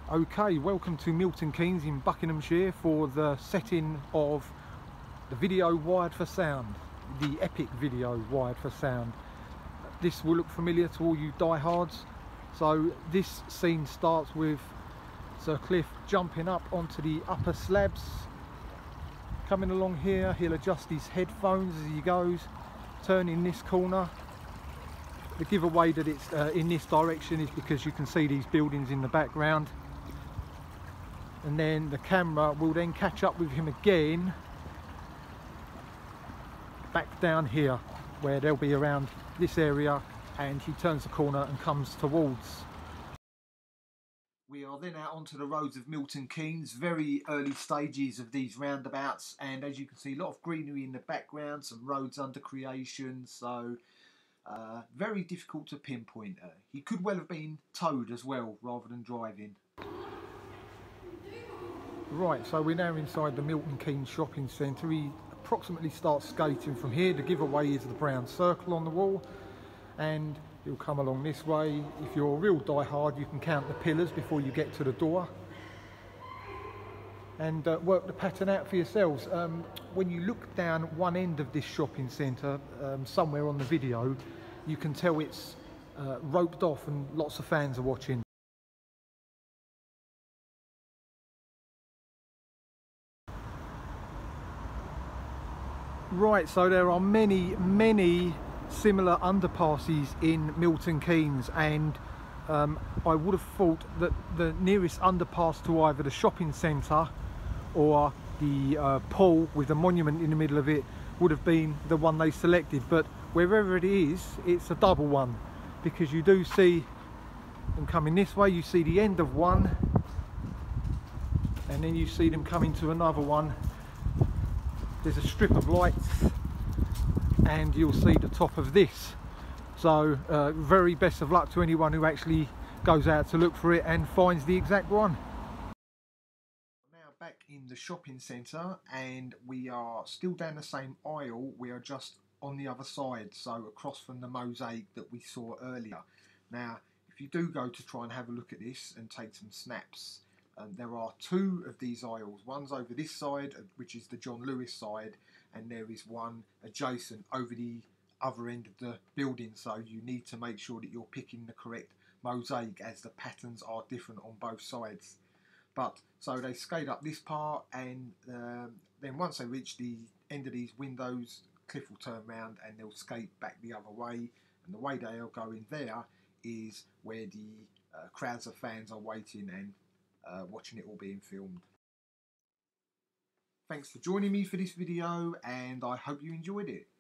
Okay, welcome to Milton Keynes in Buckinghamshire for the setting of the video wired for sound, the epic video wired for sound. This will look familiar to all you diehards. So this scene starts with Sir Cliff jumping up onto the upper slabs. Coming along here, he'll adjust his headphones as he goes, turning this corner. The giveaway that it's in this direction is because you can see these buildings in the background. And then the camera will then catch up with him again back down here where they'll be around this area, and he turns the corner and comes towards. We are then out onto the roads of Milton Keynes, very early stages of these roundabouts, and as you can see, a lot of greenery in the background, some roads under creation, so very difficult to pinpoint. He could well have been towed as well rather than driving. Right, so we're now inside the Milton Keynes shopping centre. He approximately starts skating from here. The giveaway is the brown circle on the wall, and he'll come along this way. If you're a real diehard, you can count the pillars before you get to the door and work the pattern out for yourselves. When you look down one end of this shopping centre, somewhere on the video, you can tell it's roped off and lots of fans are watching. Right, so there are many similar underpasses in Milton Keynes, and I would have thought that the nearest underpass to either the shopping centre or the pool with the monument in the middle of it would have been the one they selected, but wherever it is, it's a double one, because you do see them coming this way, you see the end of one, and then you see them coming to another one. There's a strip of lights and you'll see the top of this. So very best of luck to anyone who actually goes out to look for it and finds the exact one. Now back in the shopping centre, and we are still down the same aisle. We are just on the other side, so across from the mosaic that we saw earlier. Now if you do go to try and have a look at this and take some snaps, there are two of these aisles. One's over this side, which is the John Lewis side, and there is one adjacent over the other end of the building, so you need to make sure that you're picking the correct mosaic, as the patterns are different on both sides. But so they skate up this part, and then once they reach the end of these windows, Cliff will turn round and they'll skate back the other way, and the way they'll go in there is where the crowds of fans are waiting and watching it all being filmed. Thanks for joining me for this video, and I hope you enjoyed it.